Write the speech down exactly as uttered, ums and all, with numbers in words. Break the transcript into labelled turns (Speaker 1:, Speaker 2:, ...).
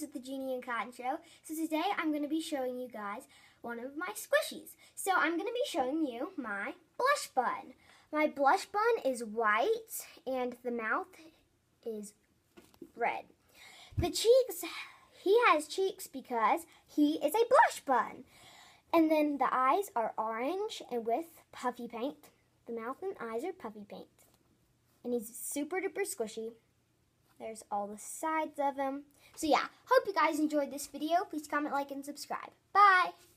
Speaker 1: with the Jeannie and Cotton Show. So today I'm going to be showing you guys one of my squishies. So I'm going to be showing you my blush bun. My blush bun is white and the mouth is red. The cheeks, he has cheeks because he is a blush bun. And then the eyes are orange and with puffy paint. The mouth and eyes are puffy paint. And he's super duper squishy. There's all the sides of him. So yeah, hope you guys enjoyed this video. Please comment, like, and subscribe. Bye!